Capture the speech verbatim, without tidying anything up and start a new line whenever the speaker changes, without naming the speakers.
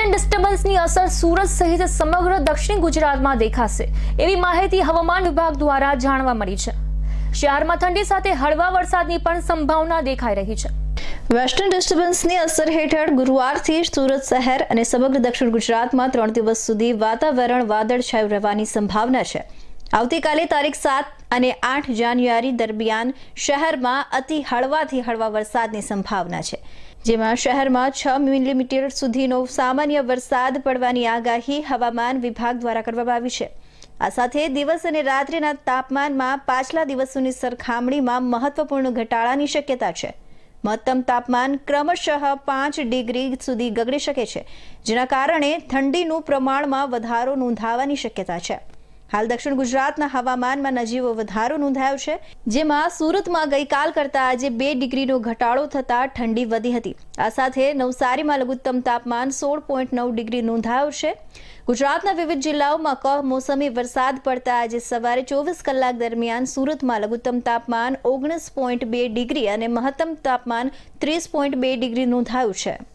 Western ડિસ્ટર્બન્સની અસર સુરત સહિત સમગ્ર દક્ષિણ ગુજરાતમાં દેખાશે એવી માહિતી હવામાન વિભાગ દ્વારા જાણવા મળી છે। શહેરમાં ઠંડી સાથે હળવા વરસાદની પણ સંભાવના દેખાઈ રહી છે।
વેસ્ટર્ન ડિસ્ટર્બન્સની અસર હેઠળ ગુરુવારથી સુરત શહેર અને સમગ્ર દક્ષિણ ગુજરાતમાં ત્રણ દિવસ સુધી વાતાવરણ વાદળછાયું રહેવાની સંભાવના છે। આવતીકાલે તારીખ સાત અને આઠ જાન્યુઆરી દરમિયાન શહેરમાં અતિ હળવાથી હળવા વરસાદની સંભાવના છે, જેમાં શહેરમાં છ મિલીમીટર સુધીનો સામાન્ય વરસાદ પડવાની આગાહી હવામાન વિભાગ દ્વારા કરવામાં આવી છે। આ સાથે દિવસ અને રાત્રિના તાપમાનમાં પાછલા દિવસોની સરખામણીમાં મહત્વપૂર્ણ ઘટાડાની શક્યતા છે। મહત્તમ તાપમાન ક્રમશઃ પાંચ ડિગ્રી સુધી ગગડી શકે છે, જેના કારણે ઠંડીનું પ્રમાણમાં વધારો નોંધાવાની શક્યતા છે। હાલ દક્ષિણ ગુજરાતના હવામાનમાં નજીવો વધારો નોંધાયો છે, જેમાં સુરતમાં ગઈકાલ કરતા આજે બે ડિગ્રીનો ઘટાડો થતા ઠંડી વધી હતી। આ સાથે નવસારીમાં લઘુત્તમ તાપમાન સોળ પોઈન્ટ નવ ડિગ્રી નોંધાયો છે। ગુજરાતના વિવિધ જિલ્લાઓમાં કમોસમી વરસાદ પડતા આજે સવારે ચોવીસ કલાક દરમિયાન સુરતમાં લઘુત્તમ તાપમાન ઓગણીસ પોઈન્ટ બે ડિગ્રી અને મહત્તમ તાપમાન ત્રીસ પોઈન્ટ બે ડિગ્રી નોંધાયું છે।